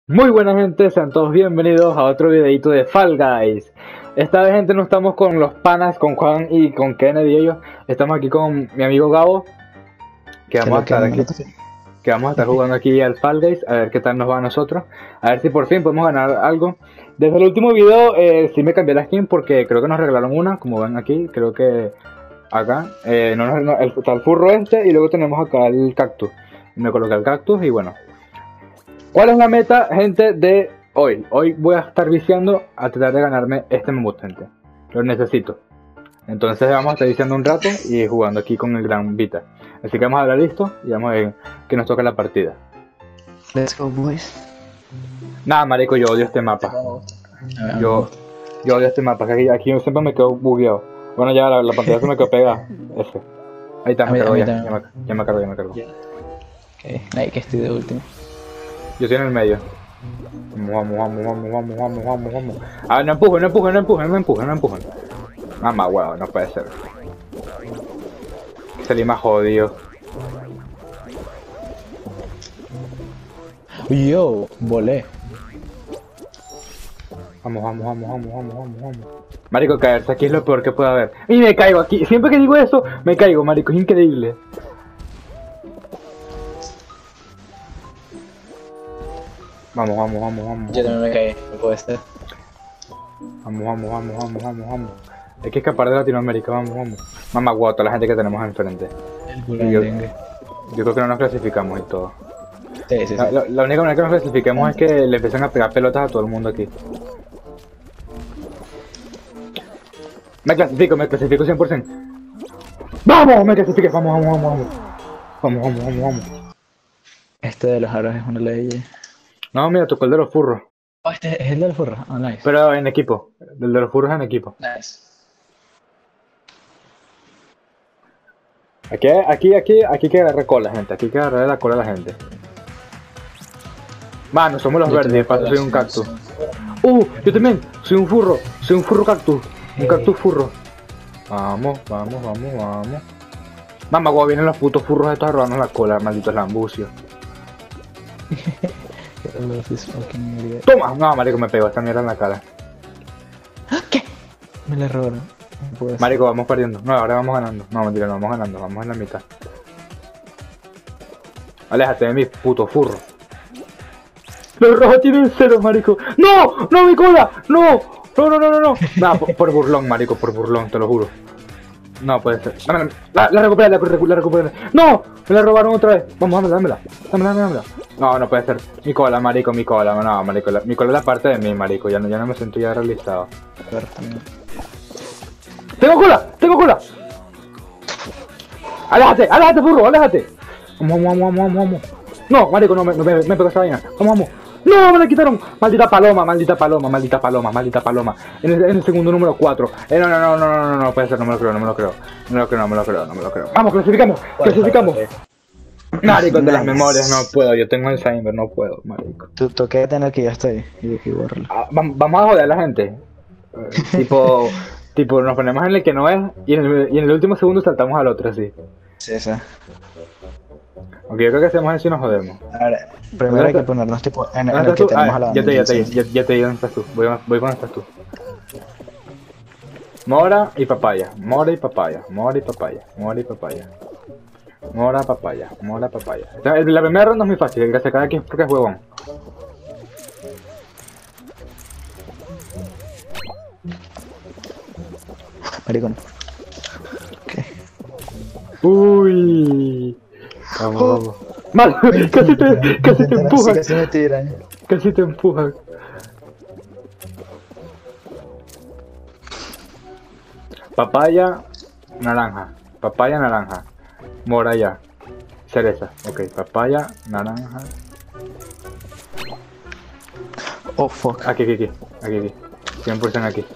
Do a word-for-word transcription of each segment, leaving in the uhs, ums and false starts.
Muy buena gente, sean todos bienvenidos a otro videito de Fall Guys. Esta vez gente no estamos con los panas, con Juan y con Kennedy y ellos. Estamos aquí con mi amigo Gabo, que vamos a estar aquí, que vamos a estar jugando aquí al Fall Guys, a ver qué tal nos va a nosotros. A ver si por fin podemos ganar algo. Desde el último video eh, sí me cambié la skin porque creo que nos regalaron una, como ven aquí, creo que acá. Eh, no, no, el, está el furro este y luego tenemos acá el cactus. Me coloqué el cactus y bueno. ¿Cuál es la meta, gente, de hoy? Hoy voy a estar viciando a tratar de ganarme este mamut, gente. Lo necesito. Entonces vamos a estar viciando un rato y jugando aquí con el gran Vita. Así que vamos a hablar listo y vamos a ver que nos toca la partida. Let's go, boys. Nada, marico, yo odio este mapa. Yo, yo odio este mapa, que aquí, aquí yo siempre me quedo bugueado. Bueno, ya la, la pantalla se me quedó pegada. Ese. Ahí está, me cargó ya. Ya me, ya me cargó, ya me cargó. Ok, ahí que estoy de último. Yo estoy en el medio. Vamos, vamos, vamos, vamos, vamos, vamos, vamos. Ah, no empujen, no empujen, no empujen, no empujen, no empujen. Mamá, huevo, no puede ser. Salí más jodido. Yo, volé. Vamos, vamos, vamos, vamos, vamos, vamos, vamos. Marico, caerse aquí es lo peor que puede haber. Y me caigo aquí. Siempre que digo eso, me caigo, marico, es increíble. Vamos, vamos, vamos, vamos. Yo también me caí, no puede ser. Vamos, vamos, vamos, vamos, vamos, vamos. Hay que escapar de Latinoamérica, vamos, vamos. Mamá guau, toda la gente que tenemos enfrente. El Yo, yo creo que no nos clasificamos y todo. Sí, sí, sí. La, la, la única manera que nos clasifiquemos es que le empiecen a pegar pelotas a todo el mundo aquí. Me clasifico, me clasifico cien por ciento. ¡Vamos! Me clasifique, vamos, vamos, vamos, vamos. Vamos, vamos, vamos, vamos. Este de los aros es una ley. No, mira, tocó el de los furros. Oh, este es el del furro. Oh, nice. Pero en equipo. El de los furros en equipo. Nice. Aquí, aquí, aquí, aquí hay que agarrar cola, gente. Aquí hay que agarrar la cola a la gente. Mano, somos los Yo verdes, de paso soy un cactus. Uh, yo también, soy un furro. Soy un furro cactus. Un cactus furro. Vamos, vamos, vamos, vamos. Mamá, guau, vienen los putos furros estos a robarnos la cola, malditos lambucios. Toma, no, marico, me pegó esta mierda en la cara. ¿Qué? Me la robaron. No puede ser. Marico, vamos perdiendo. No, ahora vamos ganando. No, mentira, no vamos ganando, vamos en la mitad. Aléjate de mí, puto furro. Los rojos tienen cero, marico. ¡No! ¡No, mi cola! ¡No! ¡No, no, no, no, no! Nada, por, por burlón, marico, por burlón, te lo juro. No puede ser. Dámela, la, la recuperé, la, la recuperé. ¡No! Me la robaron otra vez. Vamos, dámela, dámela. Dámela, dámela. No, no puede ser. Mi cola, marico, mi cola. No, marico, la, mi cola es la parte de mí, marico. Ya no, ya no me siento ya realizado. ¡Tengo cola! ¡Tengo cola! ¡Aléjate! ¡Aléjate, furro! ¡Aléjate! Vamos, vamos, vamos, vamos, vamos. No, marico, no me, no me, me pegó esa vaina. Vamos, vamos. ¡No! ¡Me la quitaron! ¡Maldita paloma! ¡Maldita paloma! ¡Maldita paloma! ¡Maldita paloma! En el, en el segundo número cuatro. Eh, no, no, no, no, no, no, no puede ser, no me lo creo, no me lo creo. No me lo creo, no me lo creo, no me lo creo. ¡Vamos, clasificamos! ¡Clasificamos! Marico, de las memorias no puedo, yo tengo Alzheimer, no puedo, marico. Tú toqué tener que ya estoy. Y que borrarlo. Ah, vamos a joder a la gente. Eh, tipo, tipo, nos ponemos en el que no es y en el, y en el último segundo saltamos al otro, así. Sí, sí. Aunque yo creo que hacemos eso y nos jodemos. Ahora, primero hay que ponernos tipo en, en el ¿Dónde que estás tú? tenemos Ah, a la ya te, ya te, derecha. ya, ya te, ¿dónde estás tú? Voy, a- voy con dónde estás tú. Mora y papaya, mora y papaya, mora y papaya, mora y papaya. Mora, papaya, mora, papaya. Esta- el- La primera ronda es muy fácil, el que se cae aquí es porque es huevón. Maricón. Uy. Vamos, vamos. Mal, casi te, casi te empujan, Casi me tiran. casi te empujan. Papaya, naranja. Papaya, naranja. Mora ya. Cereza. Ok, papaya, naranja. Oh, fuck. Aquí, aquí, aquí. Aquí, aquí. cien por ciento aquí.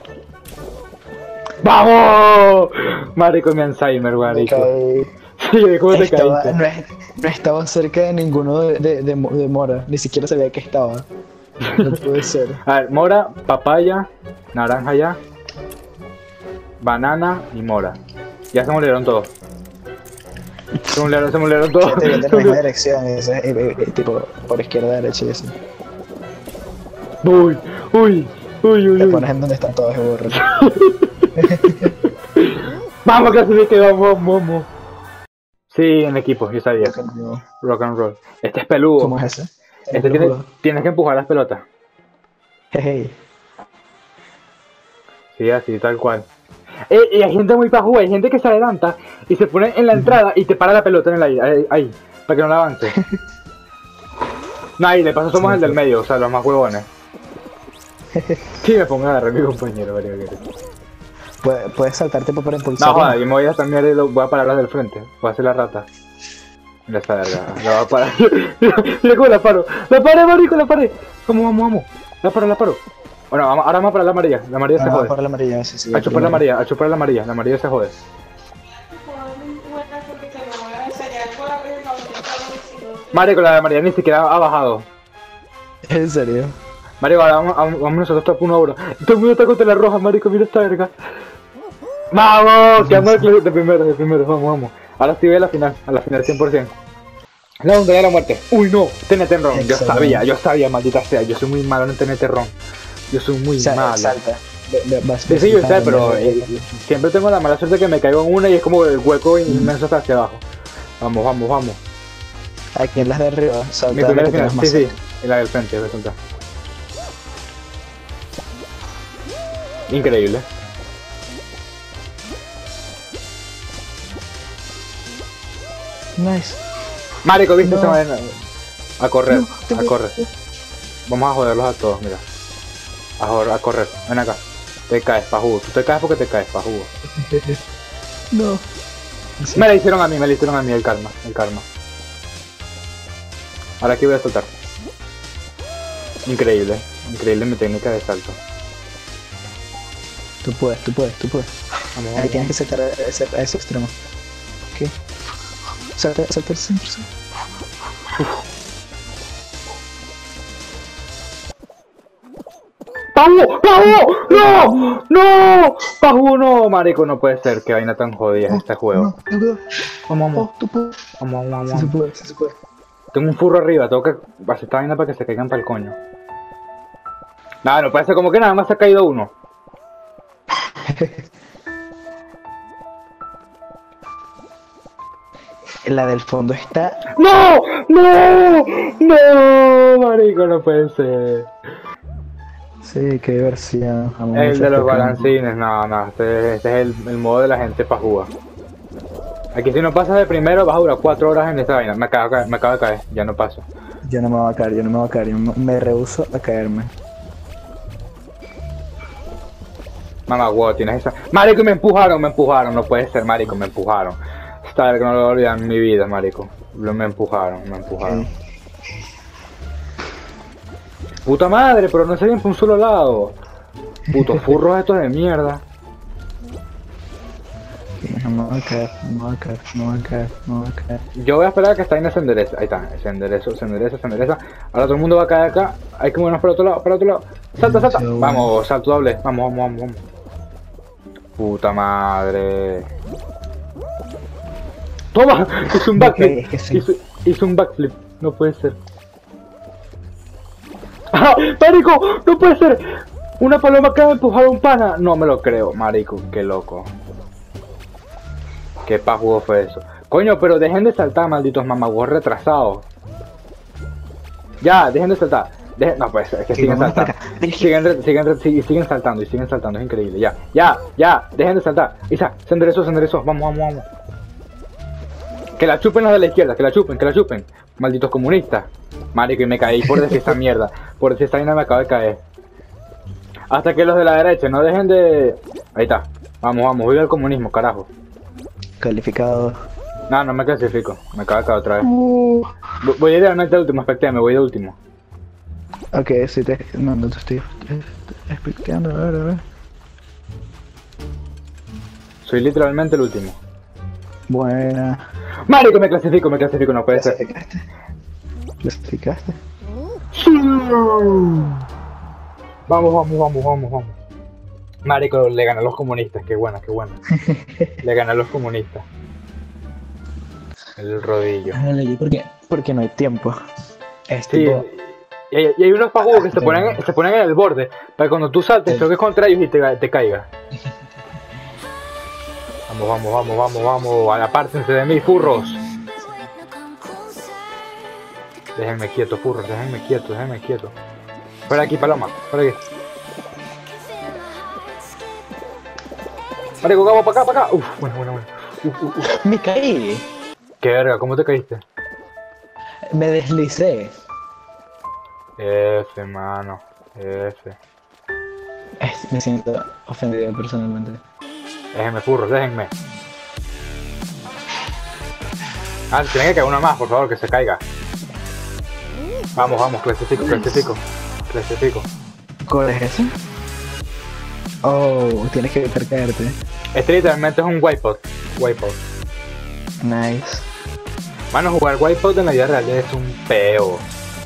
¡Vamos! Marico, mi Alzheimer, marico. Caí. Sí, ¿cómo te Estaba- caíste? no, es- no estaba cerca de ninguno de, de, de, Mo- de Mora. Ni siquiera sabía que estaba. No puede ser. A ver, mora, papaya, naranja ya. Banana y mora. Ya se molieron todos. Se molieron, se molieron todos. Fíjate que en la misma dirección, ese, eh, eh, eh, tipo por izquierda, derecha y así. Uy, uy, uy, uy, Te uy. pones en donde están todos, burro. Vamos, clasifique, vamos, vamos. Sí, en equipo, yo sabía. No. Rock and roll. Este es peludo. ¿Cómo es ese? Este tiene, tienes que empujar las pelotas. Jeje. Sí, así, tal cual. Eh, y hay gente muy pajuga, hay gente que se adelanta y se pone en la entrada y te para la pelota en el aire, ahí, ahí, para que no la avance. No, y de paso somos Sí, el del sí. medio, o sea, los más huevones. Sí, me pongo a agarrar a mi compañero, varios que Puedes, puedes saltar tipo para impulsar. no, joder, yo me voy a cambiar y lo, voy a parar las del frente. Voy a hacer la rata. Mira esta verga, la voy a parar. Mira cómo la paro. La paré, marico, la paré. Vamos, vamos, vamos. La paro, la paro. Bueno, vamos, ahora vamos a parar la amarilla. La amarilla se Ah, jode. para la amarilla, sí, sí. A chupar la amarilla, a chupar la amarilla. La amarilla se jode. Marico, la de amarilla ni siquiera ha bajado. ¿En serio? Marico, ahora vamos, vamos, vamos nosotros top uno ahora. Todo el mundo está contra la roja, marico, mira esta verga. ¡Vamos! Quedamos de de primero, de primero, vamos, vamos. Ahora sí voy a la final, a la final cien por ciento. La montaña de la muerte. Uy, no, T N T ron. Yo Excelente. sabía, yo sabía, maldita sea. Yo soy muy malo en T N T ron. Yo soy muy Sa- malo. Salta. Ve- ve- vas Sí, sí, yo sé, saltando, pero ve- eh, siempre tengo la mala suerte que me caigo en una y es como el hueco inmenso hasta hacia abajo. Vamos, vamos, vamos. Aquí en las de arriba, salta. Mi la primera que final, tengas sí, más sí. Y la del frente, voy a saltar. Increíble. cerca. Nice. Marico, viste No. esa vaina. A correr, No, te a voy- correr. Vamos a joderlos a todos, mira. A, joder, a correr, ven acá. Te caes, pa' jugo. Tú te caes porque te caes, pa' jugo. No. Sí. Me la hicieron a mí, me la hicieron a mí el karma, el karma. Ahora aquí voy a saltar. Increíble, increíble mi técnica de salto. Tú puedes, tú puedes, tú puedes. Vamos, Ahí vamos. tienes que saltar a ese, a ese extremo. Ok. Salta, salta al centro, sí. ¡Pajugo! ¡Pajugo! ¡No! ¡No! ¡Pajugo no! Marico, no puede ser, qué vaina tan jodida es este juego. No, no puedo. Vamos, vamos, Oh, tú puedes. vamos, vamos, Sí se vamos. puede, sí se puede. Tengo un furro arriba, tengo que hacer esta vaina para que se caigan para el coño. Nada, no puede ser como que nada más se ha caído uno. La del fondo está. ¡No! ¡No! ¡No! Marico, no puede ser. Sí, qué diversión. Amo El mucho de los este balancines, no, no, este, este es el, el modo de la gente para jugar. Aquí si no pasas de primero vas a durar cuatro horas en esta vaina. Me acabo de caer, me acabo de caer, ya no paso. campo. Yo no me voy a caer, yo no me voy a caer. Yo me- me rehuso a caerme. Mamá, wow, tienes esa. Marico, me empujaron, me empujaron, no puede ser, marico, me empujaron. Esta vez que no lo voy a olvidar en mi vida, marico. Lo- Me empujaron, me empujaron. Ok. Puta madre, pero no se bien por un solo lado. Putos furros estos de mierda. No me voy a caer, no me voy a caer, no me voy a caer, no me voy a caer. Yo voy a esperar a que esta vaina se enderece. Ahí está, se endereza, se endereza, se endereza. Ahora todo el mundo va a caer acá. Hay que movernos para otro lado, para otro lado. Salta, salta. Sí, bueno. Vamos, salto doble. Vamos, vamos, vamos, vamos. Puta madre. ¡Toma! Hizo un Me backflip. caí, es que sí. hizo, hizo un backflip. No puede ser. ¡Ah! ¡Marico! ¡No puede ser! Una paloma acaba de empujar a un pana. No me lo creo, marico. Qué loco. Qué pajugo fue eso. Coño, pero dejen de saltar, malditos mamagüos retrasados. Ya, dejen de saltar. Dejen... No, pues es que Sí, siguen vámonos para saltando. acá. Siguen, re- siguen, re- sig- siguen saltando y siguen saltando, es increíble. Ya, ya, ya, dejen de saltar. Isa, se enderezó, se enderezó. Vamos, vamos, vamos. Que la chupen los de la izquierda, que la chupen, que la chupen. Malditos comunistas. Marico, y me caí por decir esta mierda. Por decir esta vaina me acabo de caer. Hasta que los de la derecha no dejen de... Ahí está. Vamos, vamos, viva el comunismo, carajo. Calificado. No, no me clasifico. Me acabo de caer otra vez. Uh. Voy- Voy idealmente de último, especté, me voy de último. Ok, sí te. No, no te estoy te- te- explicando, a ver, a ver. Soy literalmente el último. Buena. Marico, me clasifico, me clasifico, no puede ser. ¿Clasificaste? ¿Clasificaste? Vamos, vamos, vamos, vamos, vamos. Marico, le gané a los comunistas, qué buena, qué buena. Le gané a los comunistas. El rodillo. Ah, leí, ¿por qué? Porque no hay tiempo. Es Sí, tipo Y hay, y hay unos pajugos que se ponen, se ponen en el borde, para que cuando tú saltes, toques contra ellos y te, te caigas. Vamos, vamos, vamos, vamos, vamos, apártense de mí, furros. Déjenme quieto, furros, déjenme quieto, déjenme quieto. Por aquí, paloma, por aquí. Marico, vamos para acá, para acá. Uf, bueno, bueno, bueno. Uf, uf, uf. Me caí. Qué verga, ¿cómo te caíste? Me deslicé. F, mano. F. Es- Me siento ofendido personalmente. Déjenme, furros, déjenme. Ah, tienen que caer uno más, por favor, que se caiga. Vamos, vamos, clasifico, clasifico. Clasifico. ¿Cuál es ese? Oh, tienes que evitar caerte. Este literalmente es un wipeout. Wipeout. Nice. Mano, jugar wipeout en la vida real es un peo.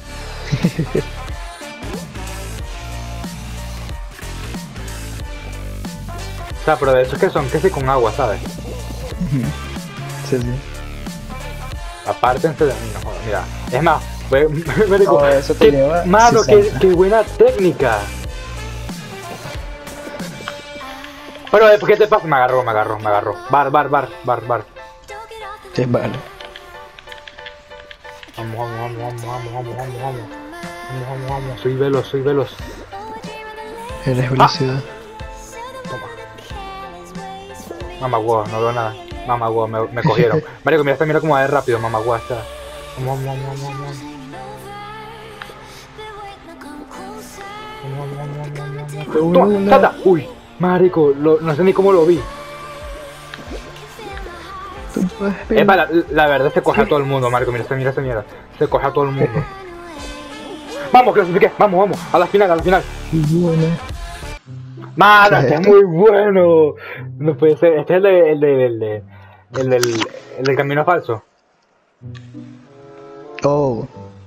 O sea, pero de esos que son que sí con agua, ¿sabes? Sí, sí. Apártense de mí, no jodas, mira. Es más, me, me digo, Oh, eso te qué- lleva mano, qué, sesenta. qué buena técnica. Pero, eh, ¿qué te pasa? Me agarró, me agarró, me agarró. Bar, bar, bar, bar, bar. Sí, vale. Vamos, vamos, vamos, vamos, vamos, vamos, vamos, vamos. Vamos, vamos, vamos. Soy veloz, soy veloz. Eres velocidad. Toma. Mamá huevo, no veo nada. Mamá huevo, me, me cogieron. Marico, mira, está, mira cómo va de rápido, mamá huevo, está. Vamos, vamos, vamos, vamos, vamos. Vamos, vamos, vamos, vamos, vamos. Uy, Toma, una- salta. Uy, marico, lo- no sé ni cómo lo vi. Tú puedes Es la, la verdad se coge a todo el mundo, marico, mira esa mira esa mierda. Se coge a todo el mundo. Vamos, clasifiqué, vamos, vamos, a la final, a la final. Bueno. Mano, ¿Qué es este es esto? muy bueno. No puede ser, este es el de, el de, el de, el del, el del camino falso. Oh.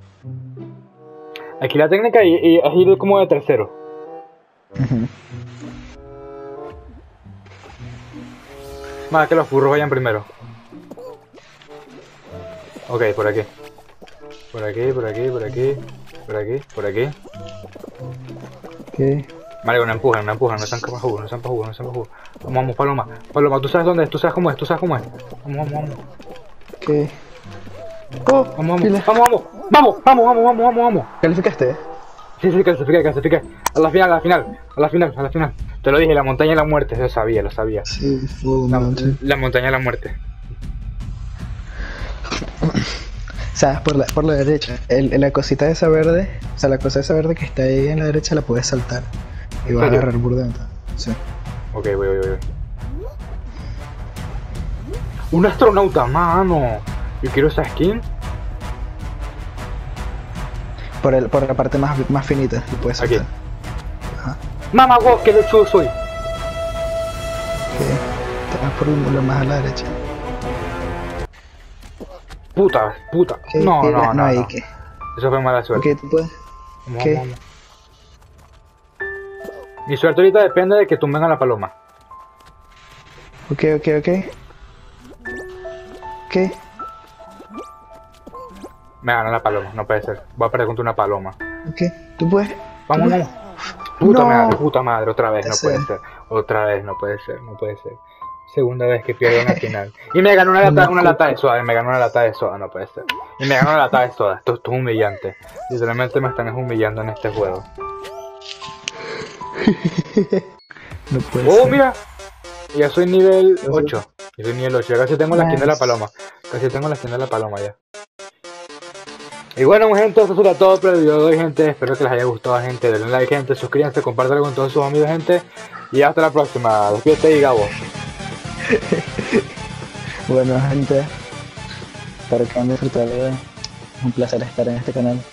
Aquí la técnica y, y es ir como de tercero. Ujú. Más que los furros vayan primero. Ok, por aquí. Por aquí, por aquí, por aquí. Por aquí, por aquí. ¿Qué? Marico, no empujan, no empujan, no sean capajugos, no sean pajugos, no sean pajugos. Vamos, vamos, Paloma. Paloma, tú sabes dónde es, tú sabes cómo es, tú sabes cómo es. Vamos, vamos, vamos. ¿Qué? Oh, Vamos, vamos, pila. vamos, vamos. Vamos, vamos, vamos, vamos, vamos, vamos. ¿Calificaste? Sí, sí, clasifiqué, clasifiqué. A la final, a la final, a la final, a la final. Te lo dije, la montaña de la muerte, lo sabía, lo sabía. Sí, full La, mountain. la montaña de la muerte. ¿Sabes? Por la, por la derecha. El, la cosita esa verde, o sea, la cosa esa verde que está ahí en la derecha la puedes saltar. Y vas a ¿En serio? agarrar burdento. Sí. Ok, voy, voy, voy. Un astronauta, mano. Yo quiero esa skin. Por, el, por la parte más, más finita, lo puedes Aquí. saltar. Ajá. Mamá, wow, qué lechudo soy. Ok. Te vas por lo, lo más a la derecha. Puta, puta. ¿Qué? No, Mira, no, no, ahí, no. ¿qué? Eso fue mala suerte. Ok, tú puedes. Vamos, ¿Qué? vamos, vamos. Mi suerte ahorita depende de que tumben a la paloma. Ok, ok, ok. ¿Qué? Me gana la paloma, no puede ser. Voy a perder contra una paloma. Ok, tú puedes. Vamos, tú vamos. puedes. Puta No. madre, puta madre, otra vez, no Ese. puede ser. Otra vez, no puede ser, no puede ser. Segunda vez que pierdo en la final. Y me ganó una lata, una lata de soda, me ganó una lata de soda, no puede ser. Y me ganó una lata de soda, esto, esto es humillante. Literalmente me están humillando en este juego. No puede Oh, ser. mira. Ya soy nivel Eso. ocho. Ya soy nivel ocho, ya casi tengo la skin de la Nice. paloma. Casi tengo la skin de la paloma ya. Y bueno, gente, eso será todo por el video de hoy, gente. Espero que les haya gustado, gente. Denle like, gente. Suscríbanse, compártanlo con todos sus amigos, gente. Y hasta la próxima. Despídete y Gabo. Bueno, gente, espero que hayan disfrutado. Es un placer estar en este canal.